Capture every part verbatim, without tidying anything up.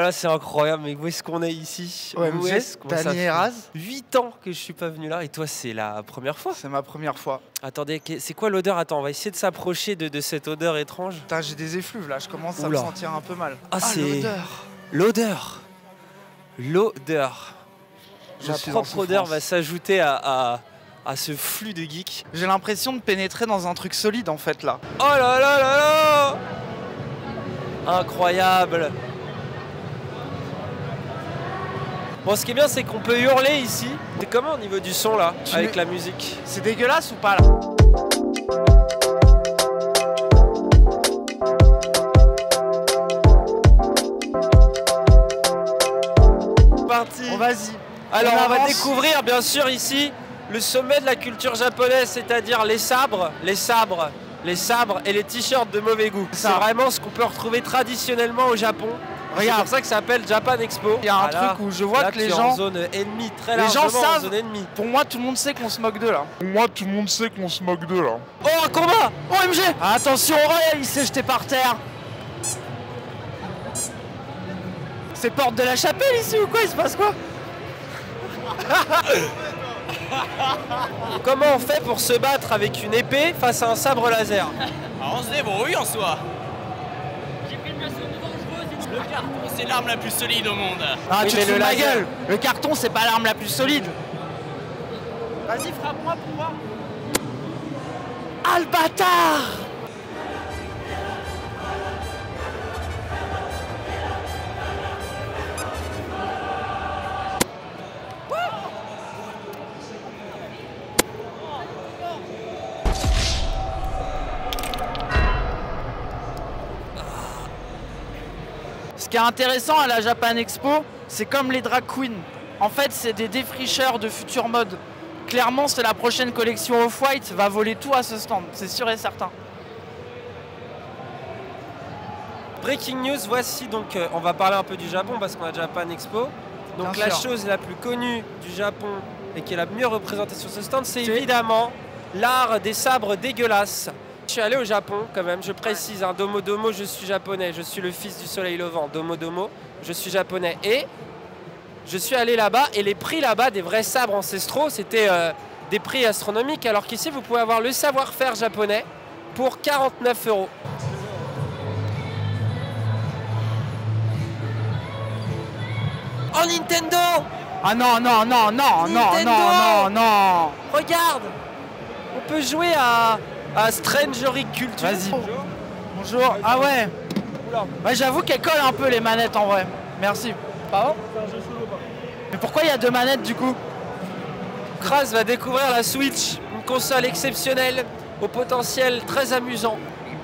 là, c'est incroyable, mais où est-ce qu'on est ici? Ouais, Où est-ce qu'on Dany Heraz. huit ans que je suis pas venu là, et toi, c'est la première fois? C'est ma première fois. Attendez, c'est quoi l'odeur? Attends, on va essayer de s'approcher de, de cette odeur étrange. Putain, j'ai des effluves là, je commence à Oula. me sentir un peu mal. Ah, c'est... l'odeur. L'odeur. L'odeur. Je Ma suis en propre odeur souffrance. va s'ajouter à, à, à ce flux de geeks. J'ai l'impression de pénétrer dans un truc solide en fait là. Oh là là là là! Incroyable! Bon, ce qui est bien, c'est qu'on peut hurler ici. C'est comment au niveau du son là, Tu avec mets- la musique? C'est dégueulasse ou pas là? Parti! Bon, vas-y. Alors, On on, va avance. découvrir bien sûr ici le sommet de la culture japonaise, c'est-à-dire les sabres, les sabres, les sabres et les t-shirts de mauvais goût. C'est Ça. vraiment ce qu'on peut retrouver traditionnellement au Japon. C'est Regarde. pour ça que ça s'appelle Japan Expo. Il y a un Voilà. truc où je vois Là, que les tu es gens- en zone ennemie, très Les gens largement en savent. zone ennemie. Pour moi, tout le monde sait qu'on se moque d'eux là. Pour moi, tout le monde sait qu'on se moque d'eux là. Oh, un combat! O M G! Attention, ouais, il s'est jeté par terre. C'est porte de la chapelle ici ou quoi? Il se passe quoi? Comment on fait pour se battre avec une épée face à un sabre laser? Ah, on se débrouille en soi. Le carton, c'est l'arme la plus solide au monde. Ah, Oui, tu mais te fous le de ma laser. gueule. Le carton, c'est pas l'arme la plus solide. Vas-y, frappe-moi pour voir. Ah, le bâtard! Ce qui est intéressant à la Japan Expo, c'est comme les drag queens. En fait, c'est des défricheurs de futures modes. Clairement, c'est la prochaine collection Off-White va voler tout à ce stand, c'est sûr et certain. Breaking news, voici donc, euh, on va parler un peu du Japon parce qu'on a Japan Expo. Donc Bien la sûr. chose la plus connue du Japon et qui est la mieux représentée sur ce stand, c'est C'est- évidemment l'art des sabres dégueulasses. Je suis allé au Japon quand même, je précise, hein, domo domo, je suis japonais, je suis le fils du soleil levant, domo domo, je suis japonais. Et je suis allé là-bas et les prix là-bas des vrais sabres ancestraux, c'était euh, des prix astronomiques, alors qu'ici vous pouvez avoir le savoir-faire japonais pour quarante-neuf euros. Oh Nintendo! Ah non, non, non, non, non, Nintendo! non, non, non. Regarde! On peut jouer à, à Stranger Culture. Vas-y. Bonjour. Ah ouais. Ouais, j'avoue qu'elle colle un peu les manettes en vrai. Merci. Pardon? Mais pourquoi il y a deux manettes du coup? Kraz va découvrir la Switch, une console exceptionnelle, au potentiel très amusant.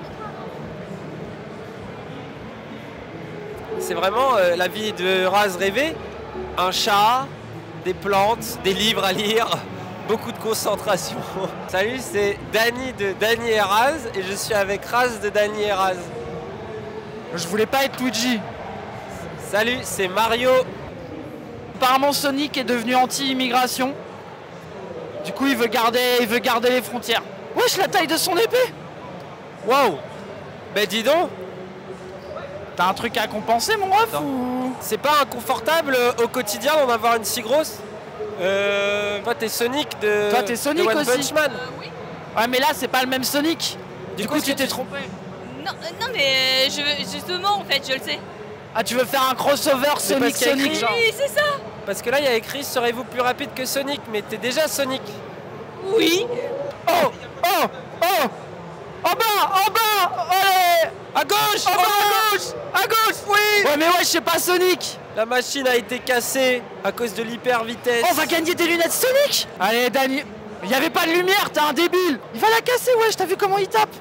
C'est vraiment euh, la vie de Raz rêvé. Un chat, des plantes, des livres à lire, beaucoup de concentration. Salut, c'est Dany de Dany Heraz et je suis avec Raz de Dany Heraz. Je voulais pas être Luigi. Salut, c'est Mario. Apparemment Sonic est devenu anti-immigration. Du coup il veut garder, il veut garder les frontières. Wesh, la taille de son épée! Wow! Ben dis donc, T'as un truc à compenser mon ref Non. ou... c'est pas inconfortable euh, au quotidien d'en avoir une si grosse? Euh, toi t'es Sonic de, Toi, t'es Sonic de One aussi. Punch Man. Ouais mais là c'est pas le même Sonic. Du, Du coup, coup, tu c'est- t'es trompé. Non, euh, non mais euh, je, justement en fait je le sais. Ah tu veux faire un crossover C'est parce Sonic qu'il y a Sonic écrit- genre. Oui c'est ça. Parce que là il y a écrit serez-vous plus rapide que Sonic, mais t'es déjà Sonic. Oui. Oh! Oh! Oh! En bas! En bas! Allez! À gauche! En En bas! bas! À gauche! À gauche! Oui! Ouais mais ouais, je sais pas Sonic! La machine a été cassée à cause de l'hyper vitesse. On va gagner des lunettes Sonic! Allez Dany! Il y avait pas de lumière, t'es un débile! Il va la casser, wesh, t'as vu comment il tape?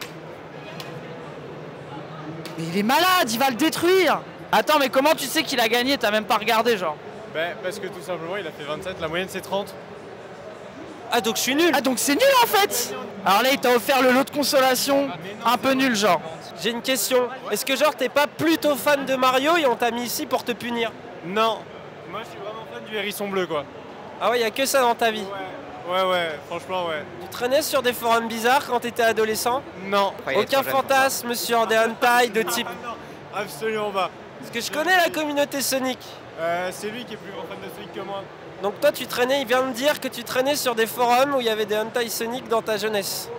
Mais il est malade, il va le détruire! Attends, mais comment tu sais qu'il a gagné? T'as même pas regardé, genre. Ben, parce que tout simplement, il a fait vingt-sept, la moyenne c'est trente. Ah donc je suis nul. Ah donc c'est nul en fait! Alors là, il t'a offert le lot de consolation, un peu nul, genre. J'ai une question. Est-ce que genre t'es pas plutôt fan de Mario et on t'a mis ici pour te punir? Non. Moi, je suis vraiment fan du hérisson bleu, quoi. Ah ouais, y a que ça dans ta vie. Ouais, ouais, ouais, franchement, ouais. Tu traînais sur des forums bizarres quand t'étais adolescent? Non. Aucun fantasme sur des hentai de type... Non, absolument pas. Parce que je connais la communauté Sonic. Euh, c'est lui qui est plus grand fan de Sonic que moi. Donc toi tu traînais, il vient de dire que tu traînais sur des forums où il y avait des hentai Sonic dans ta jeunesse.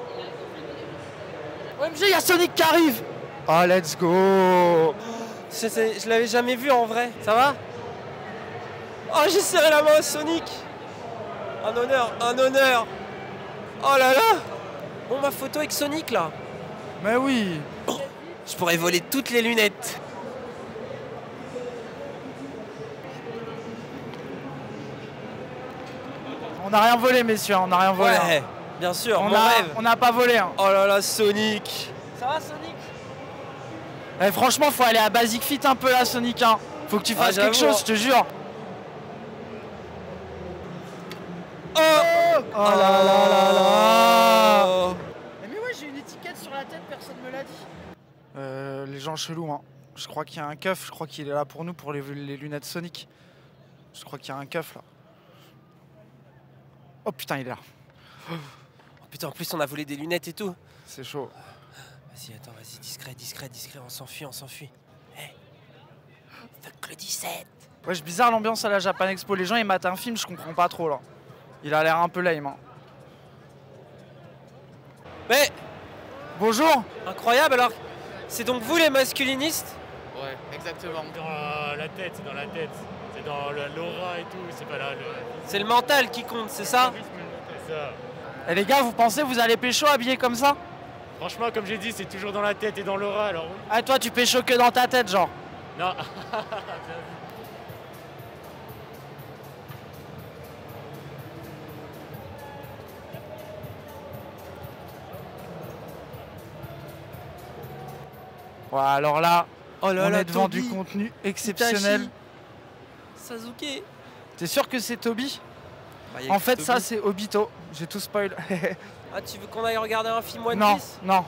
O M G, il y a Sonic qui arrive. Ah, let's go. Je, sais- je l'avais jamais vu en vrai. Ça va? Oh, j'ai serré la main à Sonic. Un honneur, un honneur. Oh là là. Bon, ma photo avec Sonic là. Mais oui. Je pourrais voler toutes les lunettes. On n'a rien volé, messieurs, on n'a rien volé. Ouais, hein. bien sûr, On mon a- rêve. on n'a pas volé. Hein. Oh là là, Sonic. Ça va, Sonic? Eh, franchement, faut aller à Basic Fit un peu là, Sonic. Hein. Faut que tu Ah, fasses quelque j'avoue. chose, je te jure. Oh, Oh là là là là. Oh. Mais ouais, j'ai une étiquette sur la tête, personne me l'a dit. Euh, les gens chelous, hein. Je crois qu'il y a un keuf, je crois qu'il est là pour nous, pour les, les lunettes Sonic. Je crois qu'il y a un keuf là. Oh putain, il est là. Oh, putain, en plus on a volé des lunettes et tout. C'est chaud. Vas-y, attends, vas-y, discret, discret, discret, on s'enfuit, on s'enfuit. Hé, fuck le dix-sept. Wesh, bizarre l'ambiance à la Japan Expo. Les gens ils matent un film, je comprends pas trop là. Il a l'air un peu lame. Hein. Mais, Bonjour. incroyable alors. C'est donc vous les masculinistes? Ouais, exactement. Dans la, la tête, c'est dans la tête. C'est dans le- l'aura et tout, c'est pas là le. C'est le mental qui compte, c'est ça? C'est ça. Et les gars, vous pensez vous allez pécho habillé comme ça? Franchement, comme j'ai dit, c'est toujours dans la tête et dans l'aura, alors oui. Ah, toi tu pécho que dans ta tête, genre. Non. Ouais, alors là, Oh là on là, est devant Toby, du contenu exceptionnel. Itachi, Sasuke. T'es sûr que c'est Toby? Bah, y a En que fait, Toby. ça c'est Obito. J'ai tout spoil. Ah, tu veux qu'on aille regarder un film One non, Piece? non.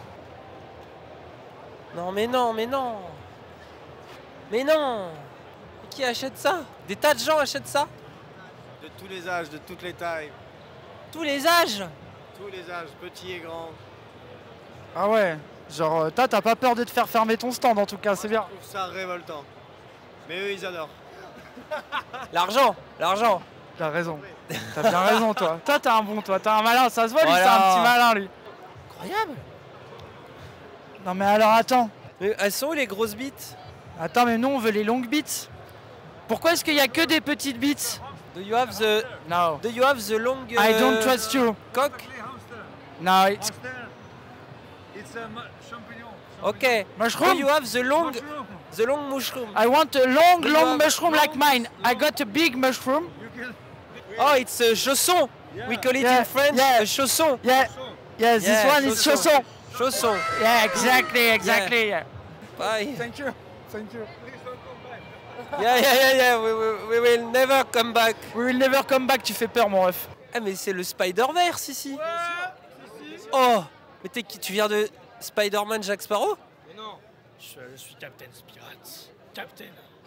Non, mais non, mais non. Mais non. Mais qui achète ça? Des tas de gens achètent ça? De tous les âges, de toutes les tailles. Tous les âges? Tous les âges, petits et grands. Ah ouais. Genre, euh, toi, t'as pas peur de te faire fermer ton stand en tout cas, c'est bien. Je trouve ça révoltant. Mais eux, ils adorent. L'argent, l'argent. T'as raison. T'as bien raison, toi. Toi, t'es un bon, toi. T'es un malin. Ça se voit, lui, Voilà. c'est un petit malin, lui. Incroyable. Non, mais alors, attends. Mais elles sont où les grosses bites? Attends, mais nous, on veut les longues beats. Pourquoi est-ce qu'il y a que des petites beats? Do you have the, No. do you have the long I don't euh, trust you. cock? No, it's Okay. Do mushroom. you have the long, the long mushroom? I want a long, Do you long have mushroom like mine. I got a big mushroom. Oh, it's a chausson. We call it Yeah, in French yeah. a chausson. Yeah. Yeah, this Yeah, one is chausson. chausson. Chausson. Yeah, exactly, exactly. Yeah. Bye. Thank you. Thank you. Yeah, yeah, yeah, yeah. We, we, we will never come back. We will never come back, tu fais peur, mon ref. Ah, mais c'est le Spider-Verse ici. Oh, mais t'es qui? Tu viens de Spider-Man Jack Sparrow? Je, je suis Captain Spirit. Captain.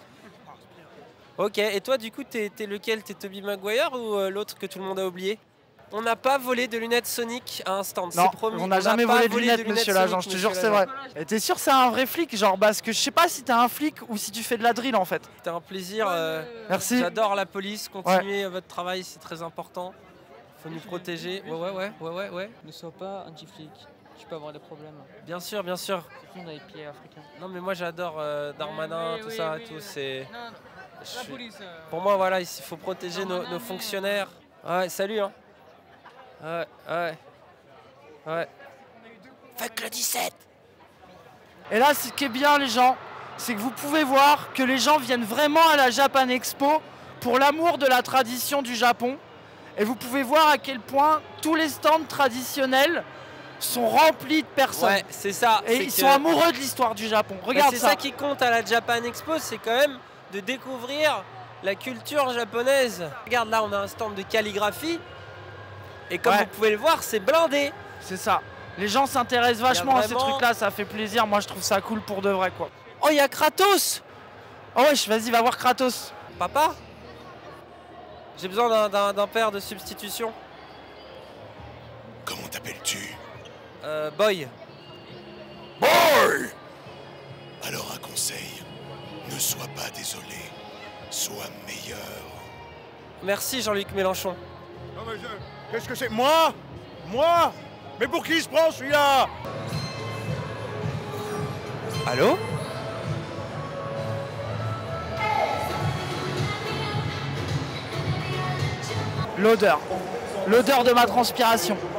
Ok, et toi du coup t'es t'es lequel? T'es Tobey Maguire ou euh, l'autre que tout le monde a oublié? On n'a pas volé de lunettes Sonic à un stand, Non, c'est promis. on n'a jamais pas volé de lunettes, monsieur l'agent, je te jure, c'est vrai. Et t'es sûr que c'est un vrai flic? Genre, parce que je sais pas si t'es un flic ou si tu fais de la drill en fait. C'était un plaisir. euh, Merci. J'adore la police, continuez votre travail, c'est très important. Faut nous protéger. Ouais, ouais, ouais, ouais, ouais, ouais. Ne sois pas anti-flic, tu peux avoir des problèmes. Bien sûr, bien sûr. Surtout dans les pieds africains. Non mais moi j'adore euh, Darmanin, Oui, tout oui, ça, oui, tout. oui. C'est. Non, non, je la suis- police. euh, Pour moi, voilà, il faut protéger nos, nos fonctionnaires. Ouais, salut, hein. Ouais, ouais. Ouais. Fuck le dix-sept. Et là, ce qui est bien, les gens, c'est que vous pouvez voir que les gens viennent vraiment à la Japan Expo pour l'amour de la tradition du Japon. Et vous pouvez voir à quel point tous les stands traditionnels sont remplis de personnes. Ouais, c'est ça. Et c'est ils que- sont amoureux de l'histoire du Japon. Bah, Regarde c'est ça. ça qui compte à la Japan Expo, c'est quand même de découvrir la culture japonaise. Regarde, là, on a un stand de calligraphie. Et comme Ouais. vous pouvez le voir, c'est blindé. C'est ça. Les gens s'intéressent vachement à ces vraiment- trucs-là, ça fait plaisir. Moi, je trouve ça cool pour de vrai, quoi. Oh, il y a Kratos. Oh wesh, vas-y, va voir Kratos. Papa, j'ai besoin d'un- d'un d'un père de substitution. Comment t'appelles-tu? Euh, Boy. Boy! Alors un conseil. Ne sois pas désolé. Sois meilleur. Merci Jean-Luc Mélenchon. Non mais je... Qu'est-ce que c'est? Moi? Moi? Mais pour qui il se prend celui-là? Allô? L'odeur. L'odeur de ma transpiration.